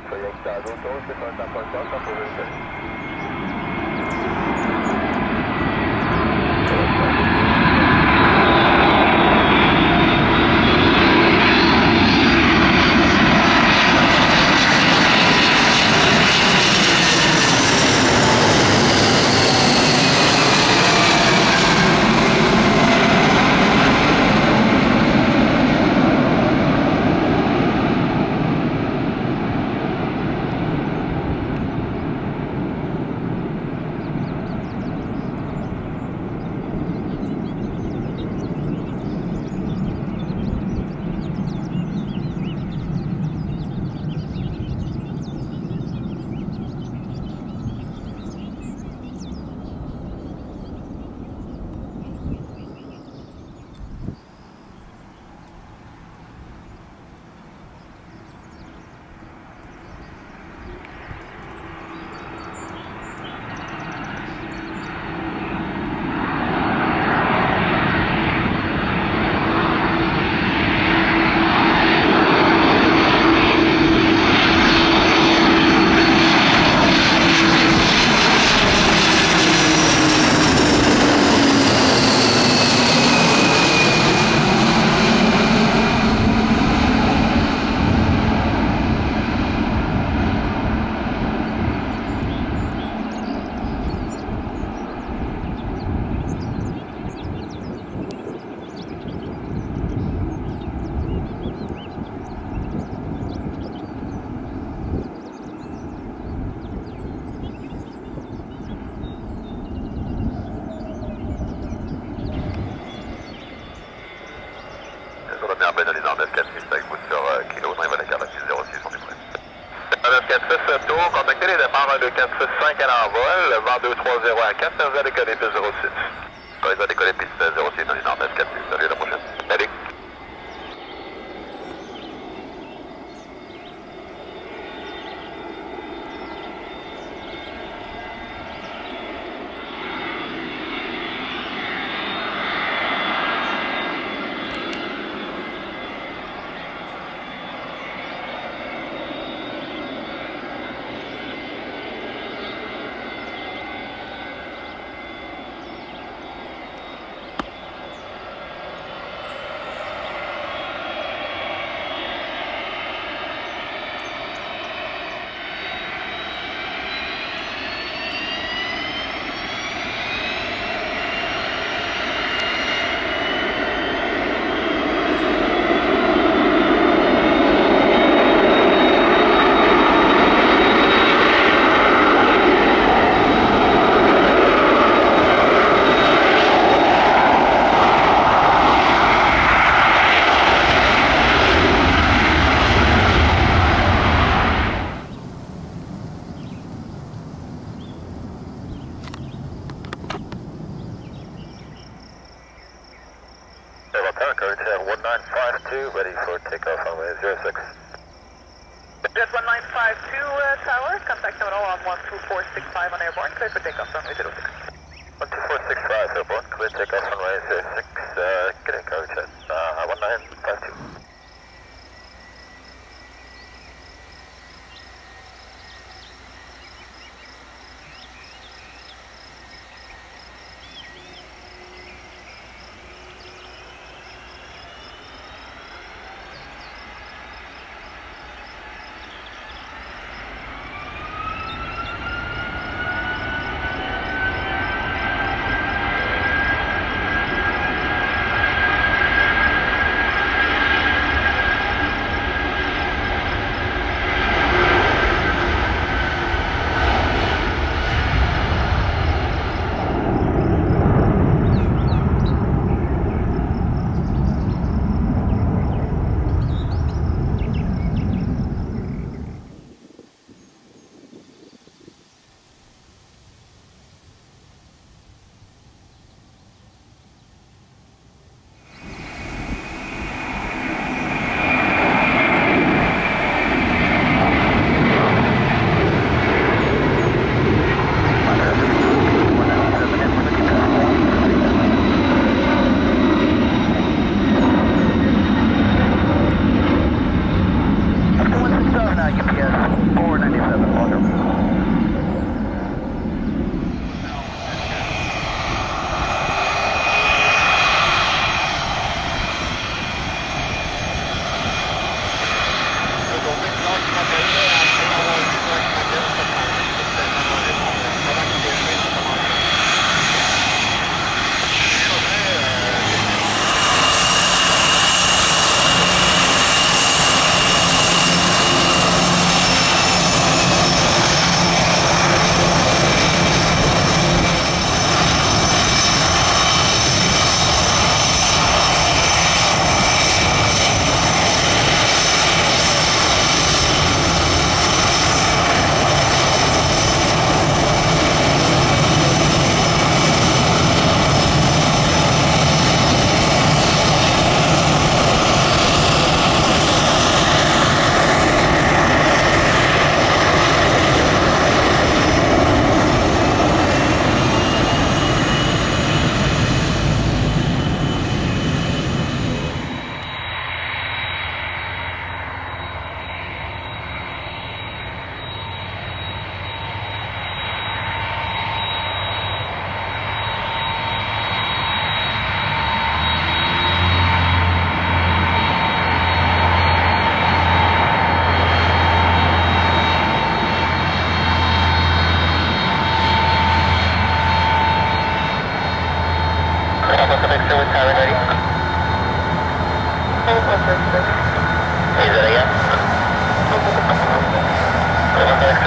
Proiettado 12.48 position. Analyse en 946 avec vous sur Kilo, on va la carte 06, on est prêt. 946 tour, contactez les départs 1245 à l'envol, vent 230 à 4, ça vous a décollé piste 06. Quand il va décoller piste 06, analyse en 946, salut, à la prochaine. Salut. Coach 1952, ready for takeoff runway 06. Jet 1952 tower, contact terminal on 12465 on airborne, clear for takeoff runway 06. 12465 airborne, clear takeoff runway 06, get in coach at 1952. UPS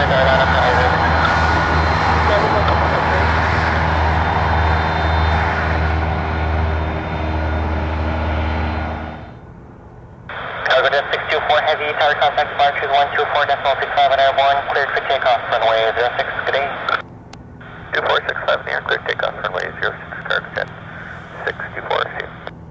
Cargo 624 Heavy, tower contact departures 124.65 on airborne, cleared for takeoff, runway 06, good day. 2465 near, cleared takeoff, runway 06, cargo jet 624, see you.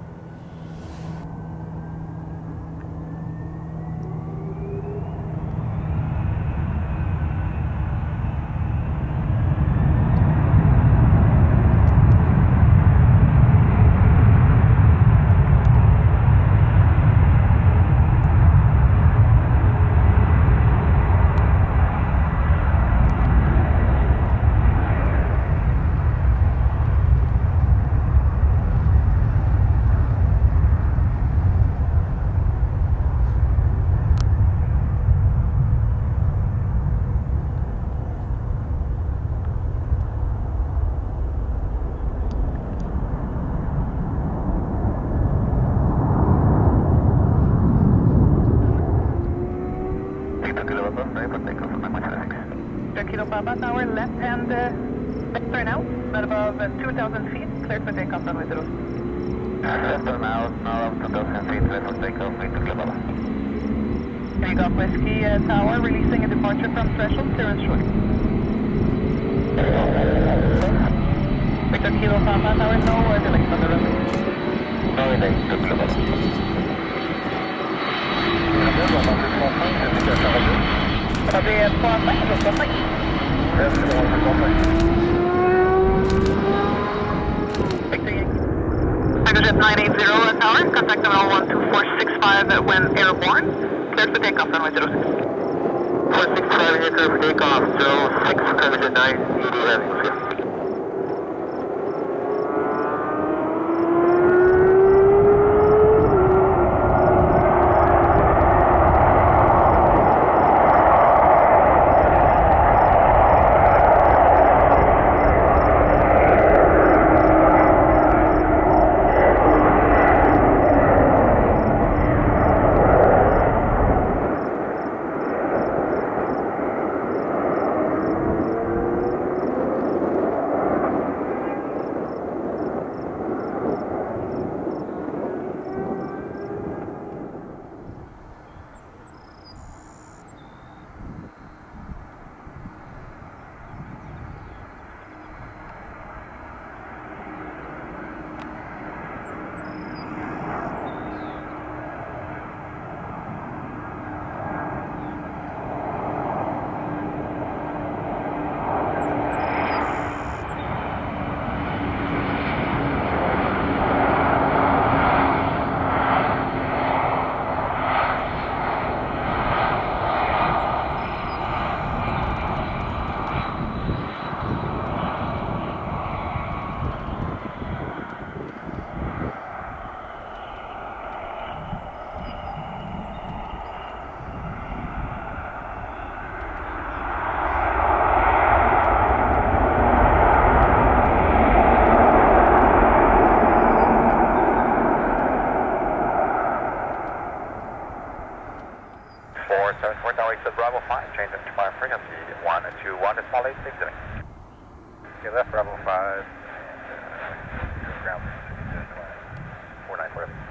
Kilo Papa Tower, left hand turn out, at above 2,000 feet, cleared for takeoff, runway 06. Left turn out, now up 2,000 feet, cleared for takeoff, into Kilo Papa. Takeoff Whiskey Tower, releasing a departure from threshold, clearance short. Victor Kilo Papa Tower, no delays on the runway. No delays, to Kilo Papa. Det är på Stockholm. Tigerjet 980 tower, contact number 12465 when airborne, cleared for takeoff, runway 06. 465 here, cleared for takeoff, 06, Tigerjet 980 heavy. Bravo 5, change into my frequency 121, small 86, exiting. Okay, left Bravo 5, ground 494.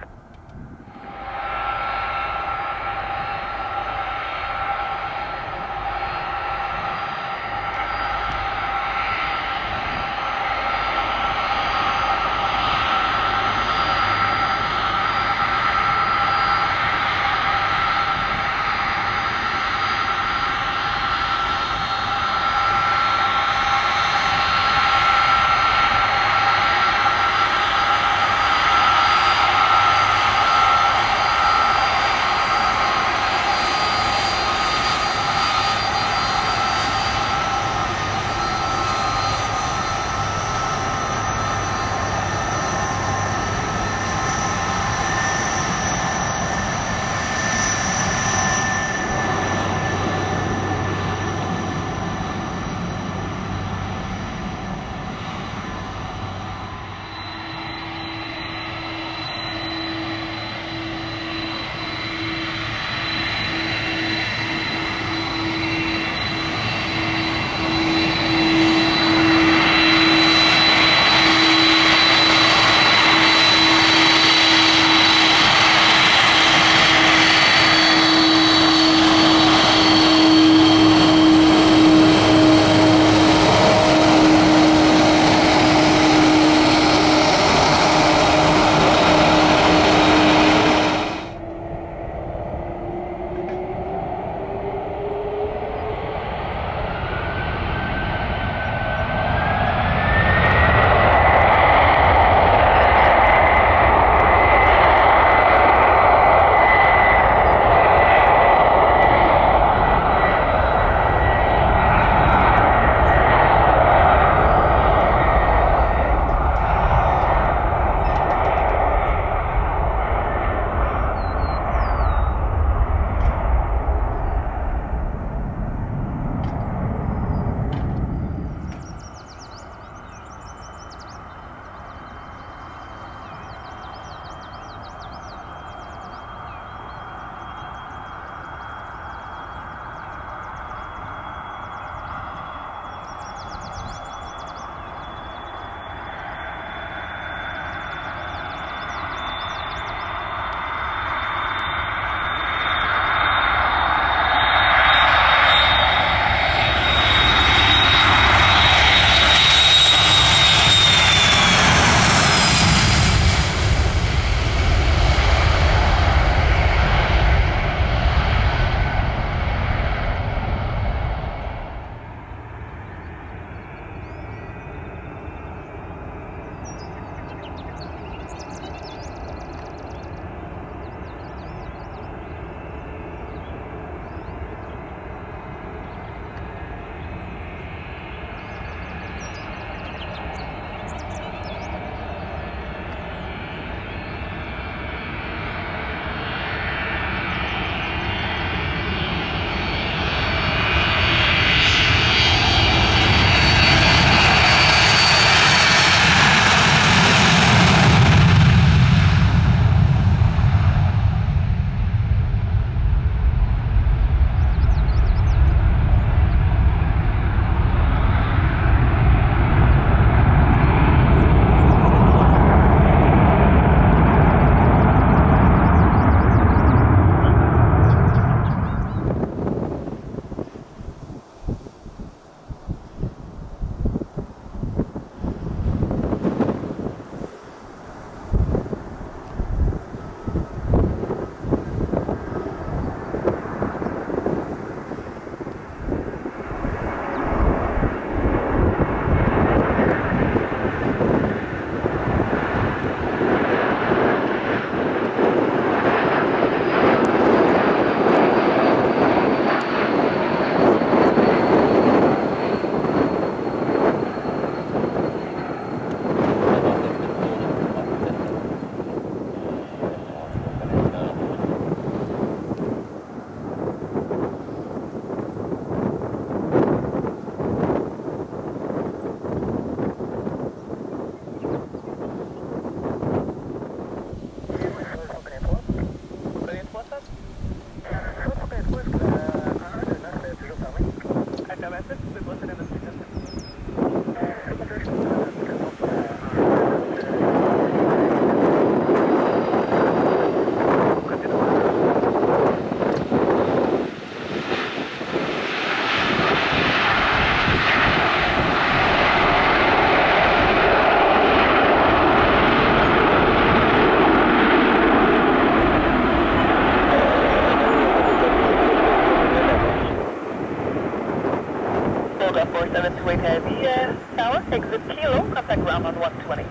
728 Heavy Tower, exit Kilo, contact ground on 120.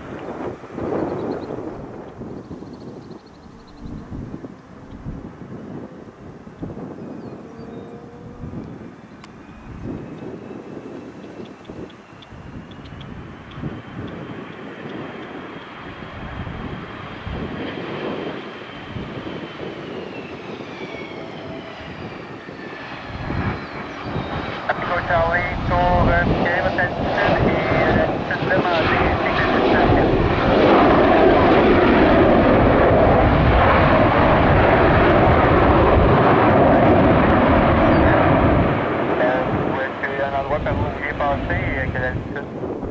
Charlie, sur Pierre, attention et simplement où est-ce qu'il y a un endroit par où vous vouliez passer et à quelle altitude?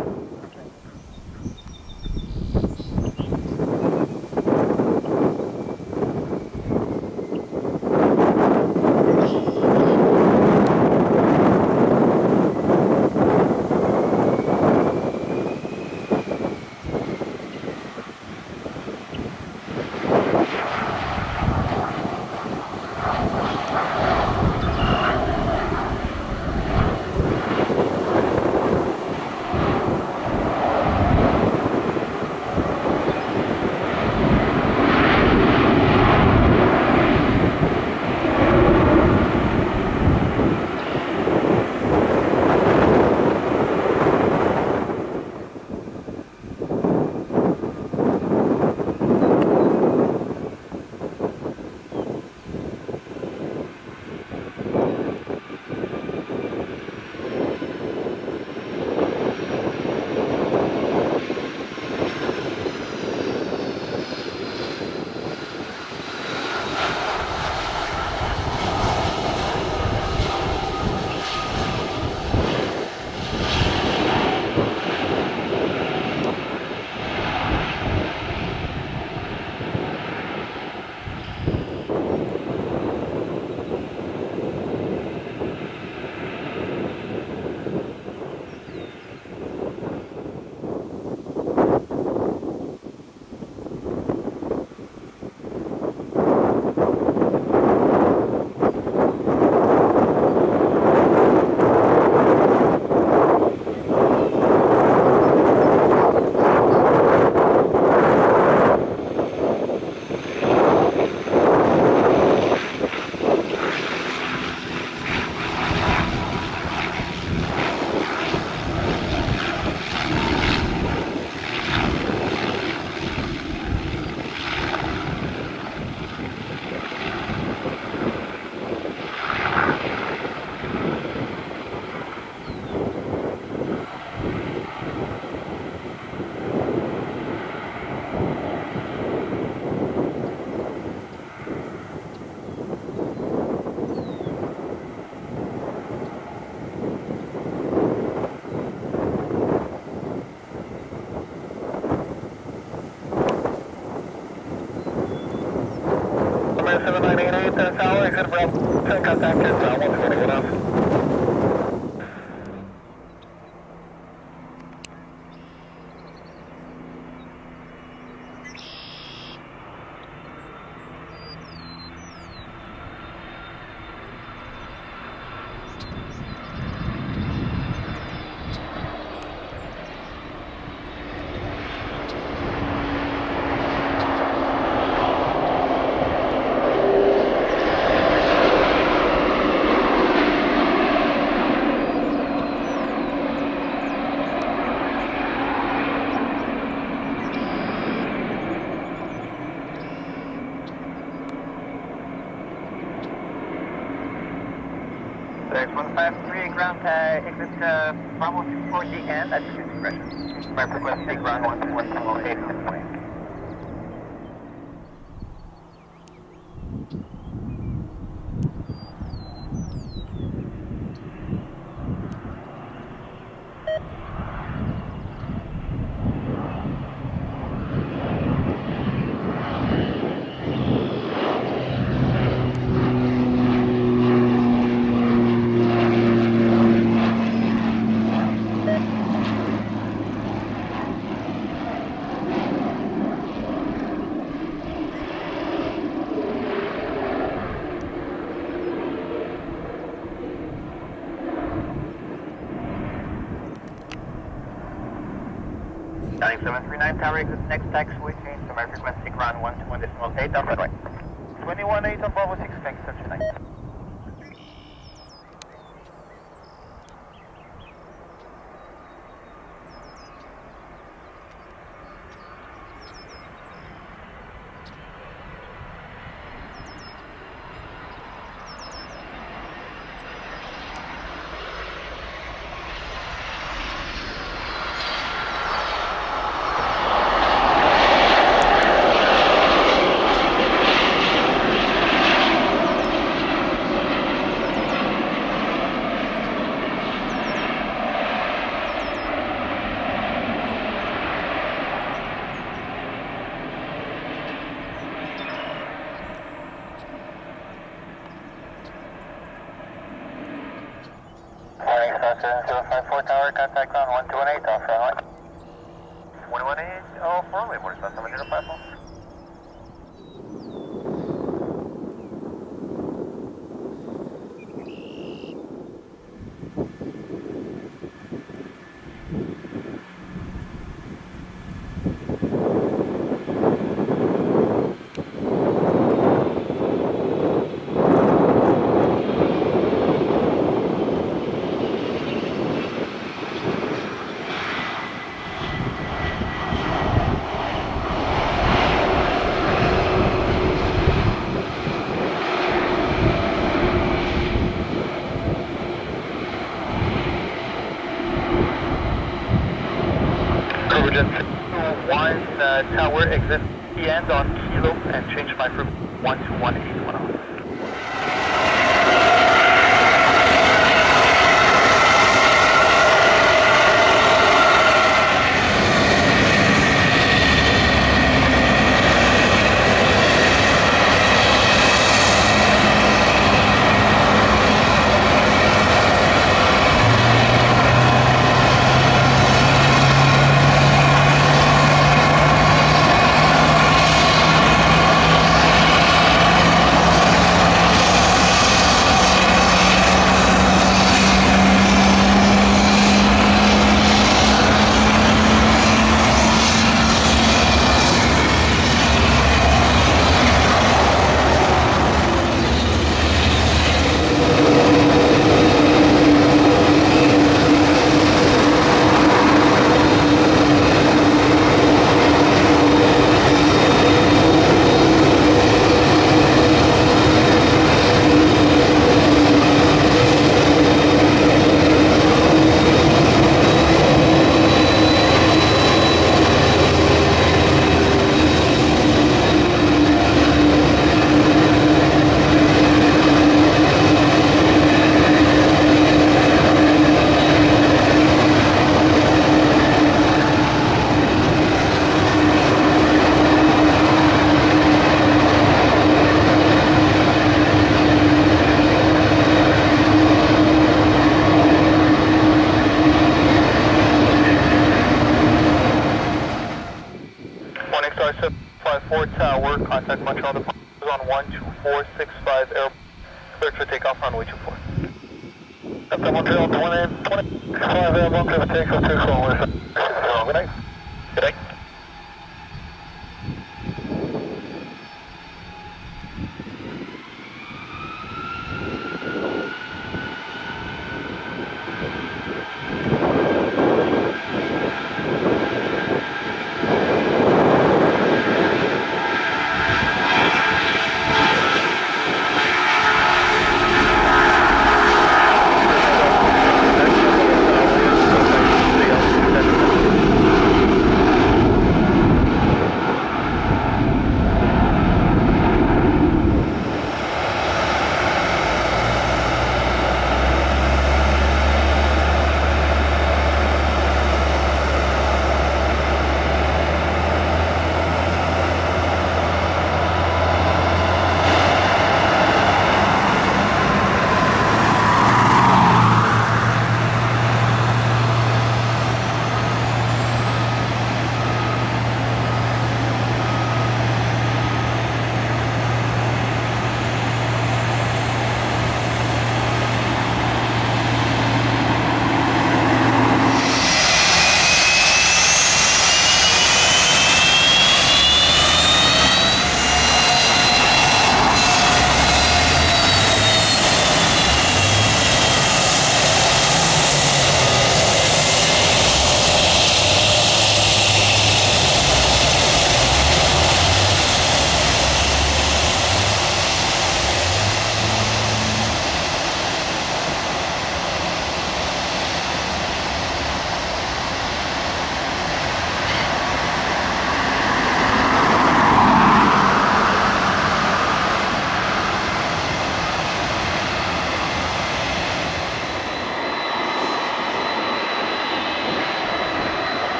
Number 7988 Tower, exit Bravo, contact is 120 off. There's 153 ground exit Bravo 24 DN at your discretion. By frequency ground 118 at this point. Starting 739 tower exit next taxiway change to my frequency ground 121.8 off runway. 21.8 on Bravo 6, thanks, 79. Morning, Star 7054 tower, contact ground 121.8 off runway. 21.8 off runway, morning, Star 7054. One tower exit the end on Kilo and change my group 121.8 off. Morning, Star 754 tower, contact Montreal Department on 12465 air, clear for takeoff runway 24. Up to Montreal 25 air, bunker for takeoff 24. Good night. Good night.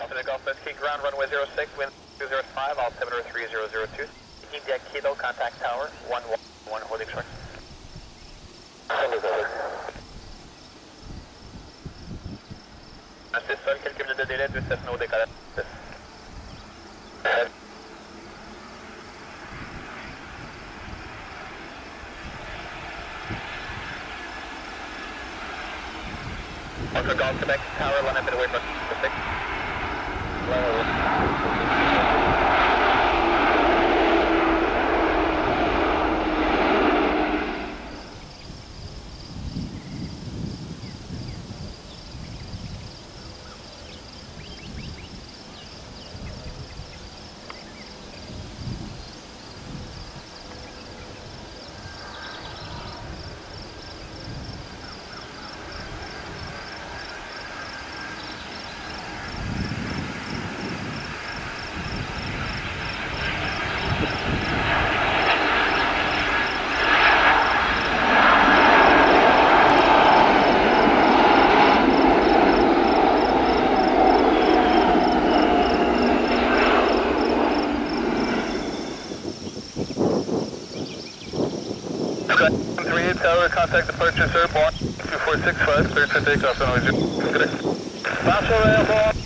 Alpha Golf Whiskey, ground runway 06, wind 205, altimeter 3002. Taking deck Kilo, contact tower, 111, holding short. C'est sol, quelques minutes de délai, 27 nœuds décollage. Alpha Golf Quebec, tower, 1 minute away from Pacific. Tower, contact departure, sir, Bond 2465, cleared for takeoff, and always good. Marshal airborne.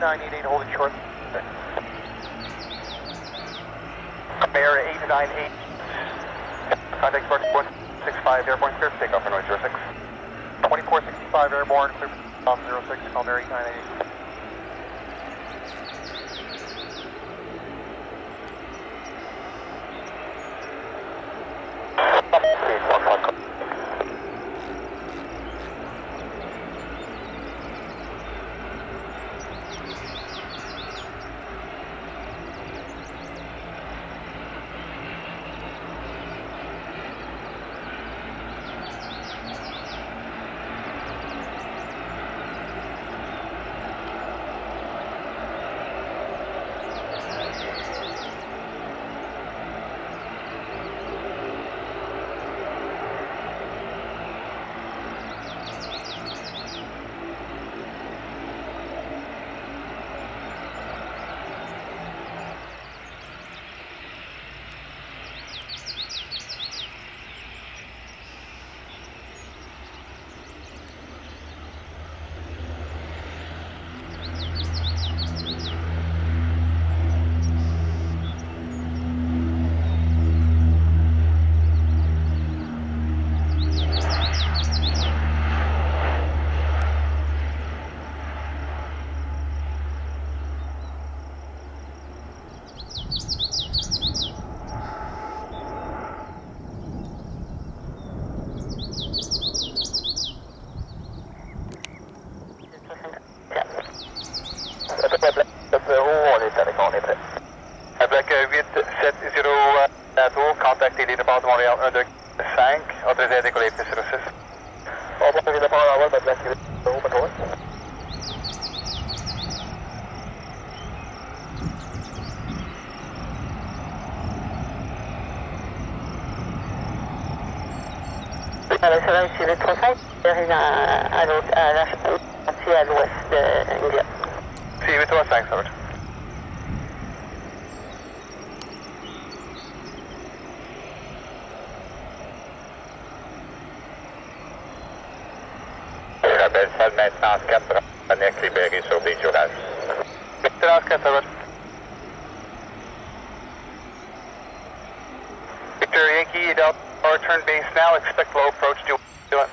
8988 holding short. Air 898. Contact Spark 165 airborne, clear for takeoff runway 06. 2465 airborne, clear for takeoff 06, call Air 898. Contactez les départs de Montréal 1, 2, 5, autorisé à décoller plus 06. On va faire les départs en vol, mais placez le haut, contrôle. Alors, ça va ici le 35, arrive à l'ouest d'India. Si, 835, ça va. Belle maintenance 4, annexe libérée sur des jurages. Maintenance 4, ça va. Victor Yankee, Delta, return base now, expect low approach to ambulance.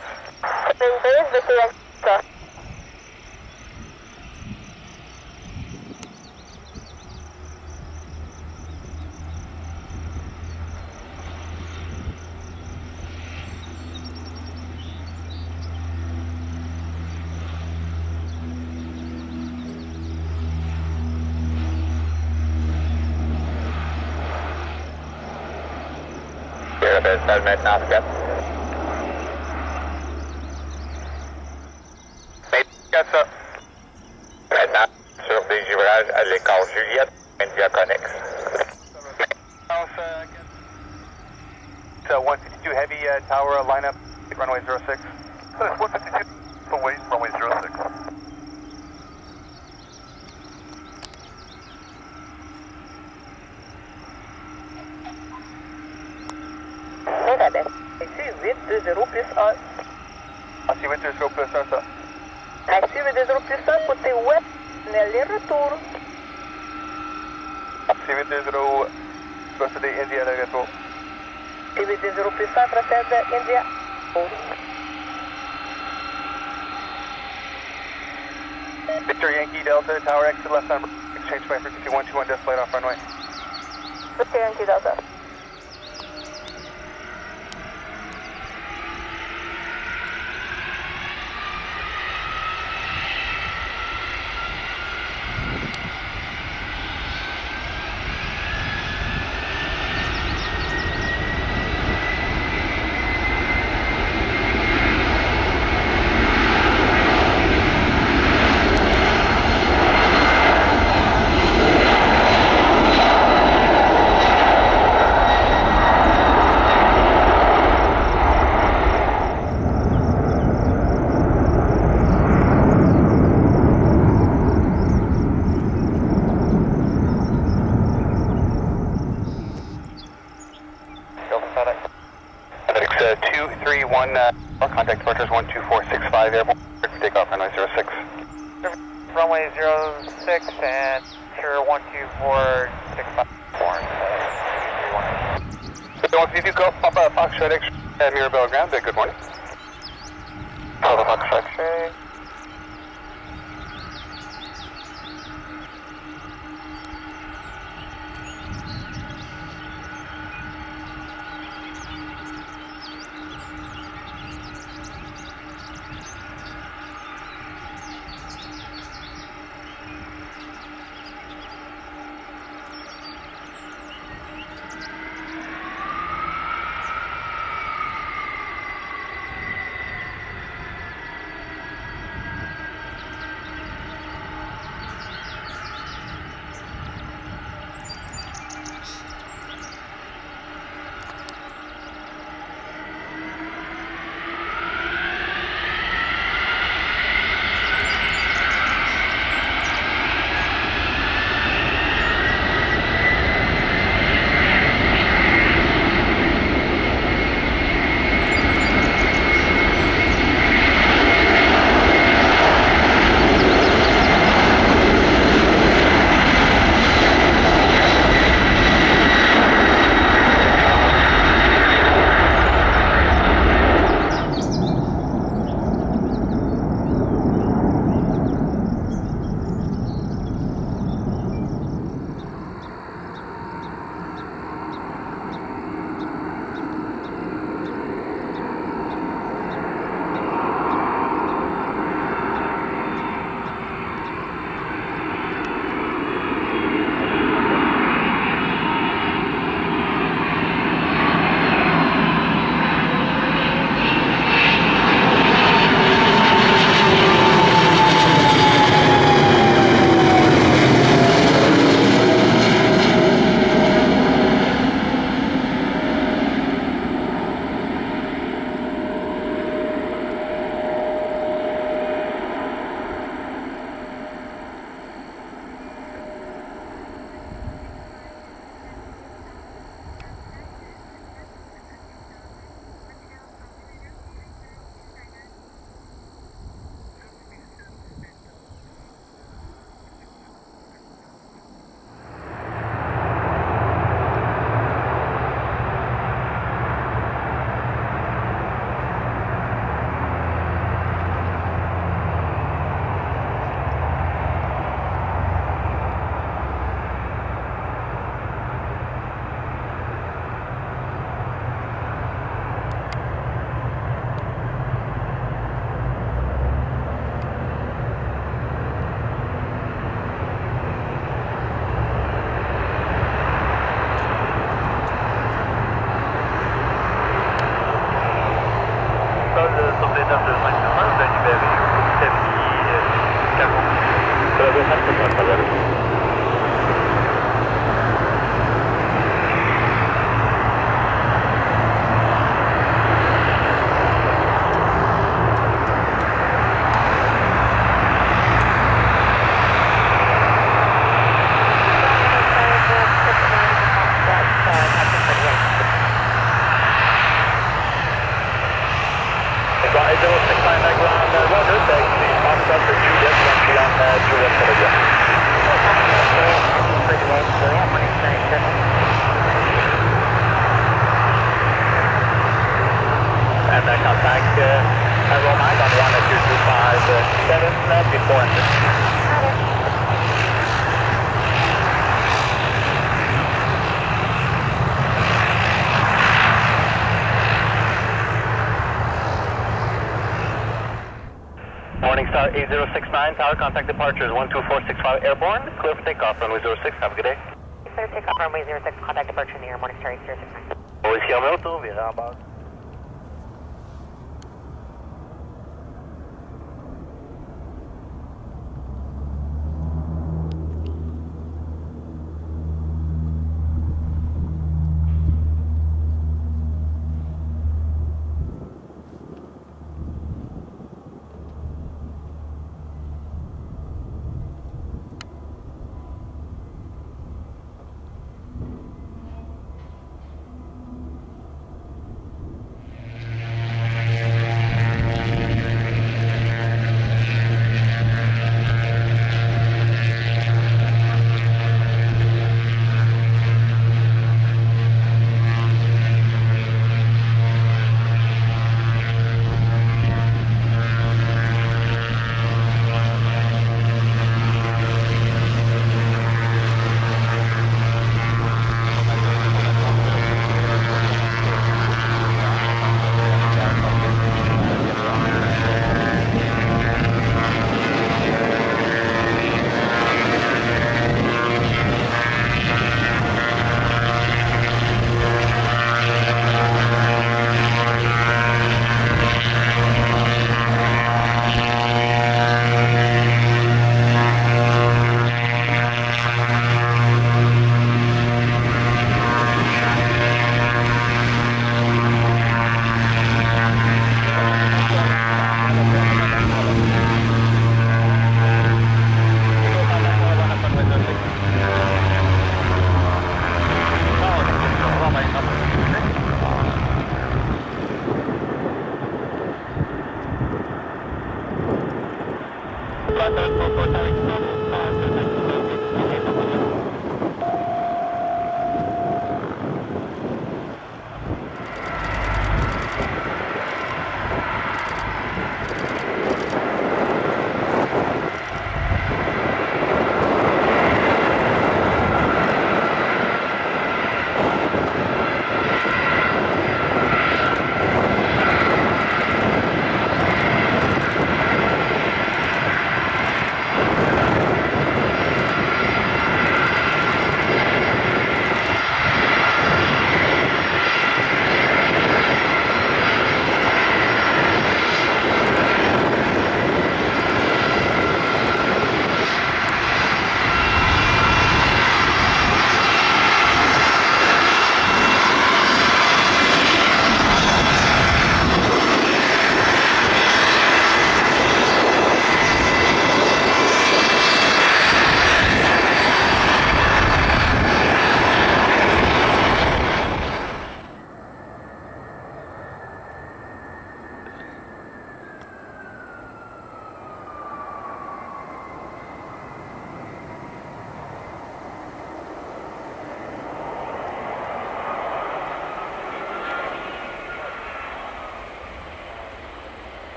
Belle maintenance 4. Maintenance ça. Maintenant, sur des givrages à l'écart Juliette, India Connex. Maintenance 152 heavy tower lineup, runway 06. 152, runway 06. Ici 820 plus 1. Ici 820 plus 1, ça. Ici 820 plus 1, côté ouest, aller-retour. Ici 820, procédé India, aller-retour. Et 820 plus 1, procède India. Victor Yankee, Delta, tower exit left number, exchange by frequency 121, display off runway. Victor Yankee, Delta. Contact departures 12465 airborne, takeoff runway 06. runway 06 and sure 12465. Donc, if you go Papa Foxtrot X at Mirabel Ground, good morning. Papa Foxtrot X-ray. Morningstar 8069, tower contact departures 12465 airborne, clear for takeoff, runway 06, have a good day. Clear takeoff, runway 06, contact departure in the air, Morningstar 8069. Ici Romeo, virez en base.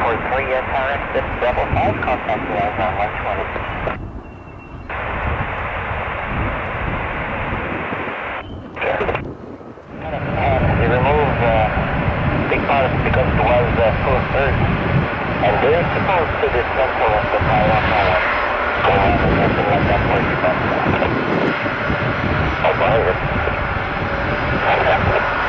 Tower 3, Tower X, this Bravo 5, contact was on 120. And they removed big parts because it was full of dirt. And they're supposed to dismantle the power tower. Go on and something like that for you. Oh,